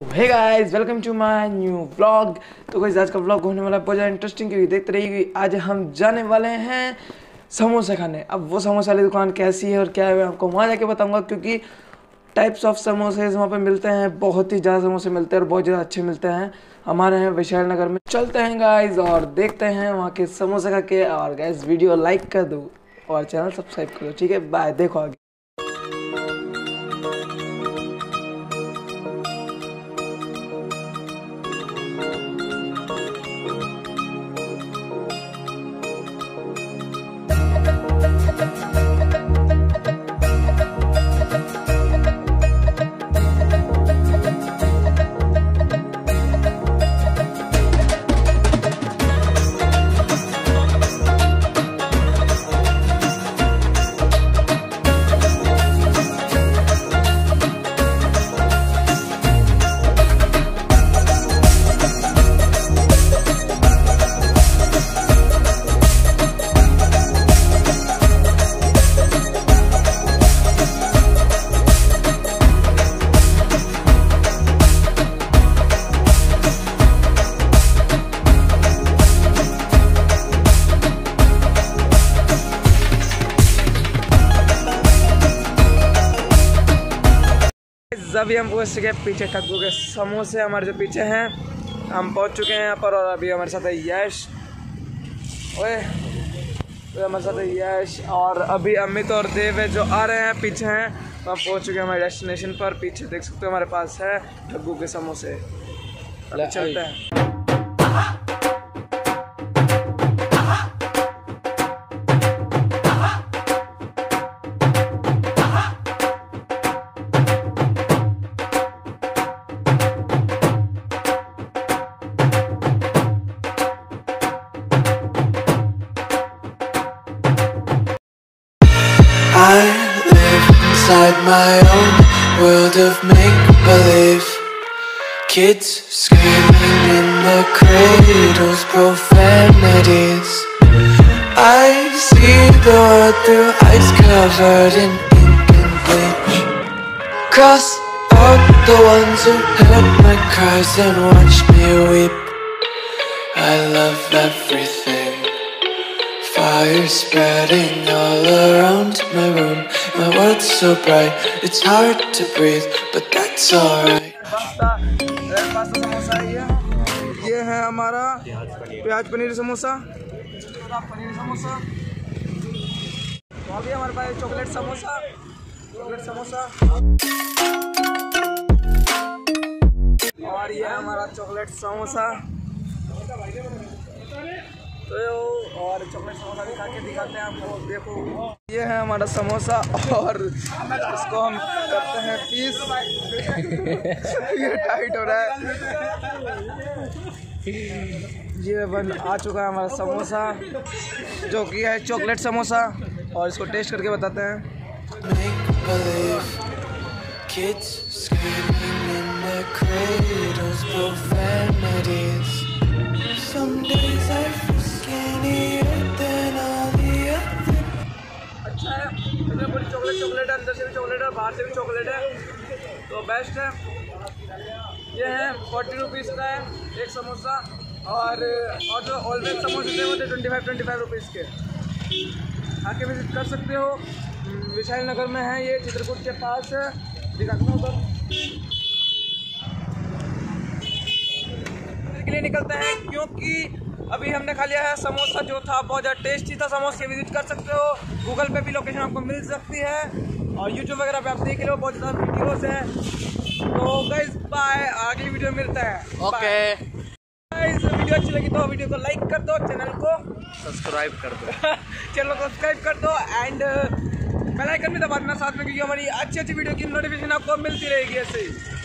Hey guys, welcome to my new vlog. तो guys आज का व्लॉग होने वाला है बहुत ज़्यादा इंटरेस्टिंग, क्योंकि देखते रहिए। आज हम जाने वाले हैं समोसे खाने। अब वो समोसे वाली दुकान कैसी है और क्या है, मैं आपको वहाँ जाके बताऊंगा, क्योंकि टाइप्स ऑफ समोसे वहाँ पे मिलते हैं। बहुत ही ज़्यादा समोसे मिलते हैं और बहुत ज़्यादा अच्छे मिलते हैं। हमारे यहाँ विशाल नगर में चलते हैं गाइस और देखते हैं वहाँ के समोसे खा के। और गाइस वीडियो लाइक कर दो और चैनल सब्सक्राइब करो, ठीक है। बाय, देखो आगे। अभी हम पहुँच चुके हैं पीछे ठग्गू के समोसे हमारे जो पीछे हैं। हम पहुँच चुके हैं यहाँ पर और अभी हमारे साथ है यश। ओए तो हमारे साथ है यश और अभी अमित और देव है जो आ रहे हैं, पीछे हैं। तो हम पहुँच चुके हैं हमारे डेस्टिनेशन पर। पीछे देख सकते हो हमारे पास है ठग्गू के समोसे। चलते हैं। I live inside my own world of make-believe. Kids screaming in the cradles, profanities. I see the world through eyes covered in ink and bleach. Cross out the ones who heard my cries and watched me weep. I love everything. Fire spreading all around my room. My world's so bright, it's hard to breathe, but that's alright. Pasta samosa ये है हमारा प्याज पनीर समोसा, पनीर समोसा। तो अभी हमारे पास chocolate samosa और ये हमारा चॉकलेट समोसा। तो और चॉकलेट समोसा भी खा के दिखाते हैं आपको। देखो ये है हमारा समोसा और इसको हम करते हैं पीस। ये टाइट हो रहा है। ये बन आ चुका है हमारा समोसा, जो कि है चॉकलेट समोसा, और इसको टेस्ट करके बताते हैं। Kids screaming in the cradles, profanities. Some days I feel skinnier than all the other. अच्छा है, इसमें पूरी चॉकलेट है, अंदर से भी चॉकलेट है, बाहर से भी चॉकलेट है, तो बेस्ट है। ये है 40 रुपीज़ का है एक समोसा, और जो ऑलवेज समोसे थे वो थे 25 रुपीज़ के। आके विजिट कर सकते हो। विशाल नगर में है ये, चित्रकूट के पास है। दिखाता हूँ उधर के लिए निकलते हैं, क्योंकि अभी हमने खा लिया है समोसा जो था बहुत ज़्यादा टेस्टी था। समोसे विजिट कर सकते हो, गूगल पे भी लोकेशन आपको मिल सकती है, और यूट्यूब वगैरह पे आप देख लो, बहुत ज़्यादा वीडियोस हैं। तो गाइस बाय, अगली वीडियो में मिलता है। ओके गाइस, वीडियो अच्छी लगी तो वीडियो को लाइक कर दो, चैनल को सब्सक्राइब कर दो। चैनल को सब्सक्राइब कर दो एंड बेल आइकन भी दबा देना साथ में, क्योंकि हमारी अच्छी वीडियो की नोटिफिकेशन आपको मिलती रहेगी ऐसे ही।